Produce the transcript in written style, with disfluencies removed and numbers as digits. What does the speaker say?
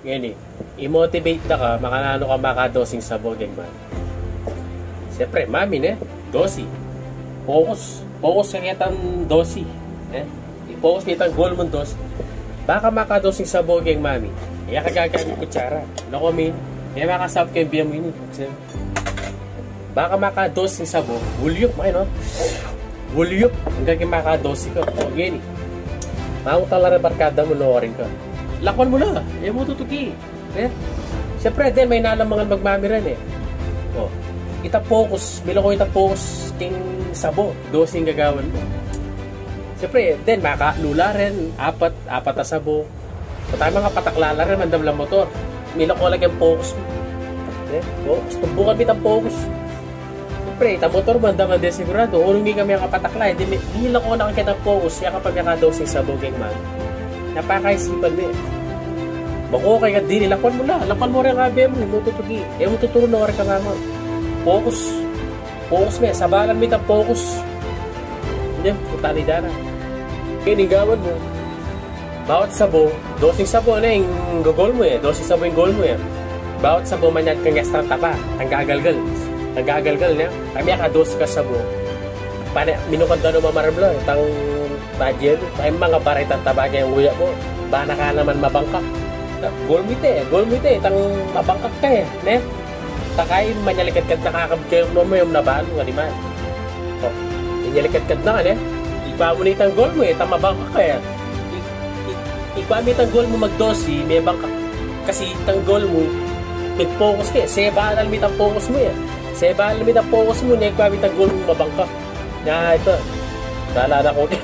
Yan eh. I-motivate na ka, makanano ka makadosing sabog, man. Siyempre, mami, dosi. Focus. Focus ka kitang dosi. I-focus kitang goal mong dosi. Baka makadosing sabog, mami. Kaya ka gagamit kutsara. Loko, min. Kaya makasab ka yung biyam ini. Baka makadosing sabog. Wulyup, no? Wulyup. Hanggang makadosi ka. O, yan eh. Makakutala rin barkada mo, loorin ka. Lakwan mo na. Mo tutugi. Siyempre, din, may nalamangan magmamiran O, ita-focus. Bilo ko ita-focus ting sabo. Dosing gagawan mo. Siyempre, din, makalula rin. Apat na sabo. Sa tayo mga pataklala rin, mandam lang motor. Milo ko lang yung focus mo. Tumbukan mo itang focus. Siyempre, itang motor, mandam din sigurado. Ulungi kami ang kapatakla. Hindi lang ko nakakita focus. Kaya kapag nakadosing sabo, man. Napakaisipan mo Bako kay ka din, lakwan mo na. Lakwan mo rin ang abi mo. Mututugi. Mo tuturo na ka mama. Focus. Focus mo. Sabalan mo itang focus. Hindi, putali dana. Kinigawan mo. Bawat sabo, dosing sabo na yung gogol mo Dosing sabo yung goal mo Bawat sabo manyad kang gastang tapa. Ang gagalgal. Ang gagalgal niya. Kami akados ka sabo. Minukad ka no mamarablo. Itang badyan. Ay mga baritang taba kaya yung uya mo. Bana ka naman mabangkak. Goal mo ite. Itang mabangkak ka Takay manyalikad-kad nakakabigay mo yung nabalo nga naman. So, manyalikad-kad na Iba mo na itang goal mo itang mabangkak ka Iba mo itang goal mo magdosi, may bangkak. Kasi itang goal mo, mag-focus ka Sebalan mo itang focus mo Sebalan mo itang focus mo, iba mo itang goal mo mabangkak. Na ito, naalala ko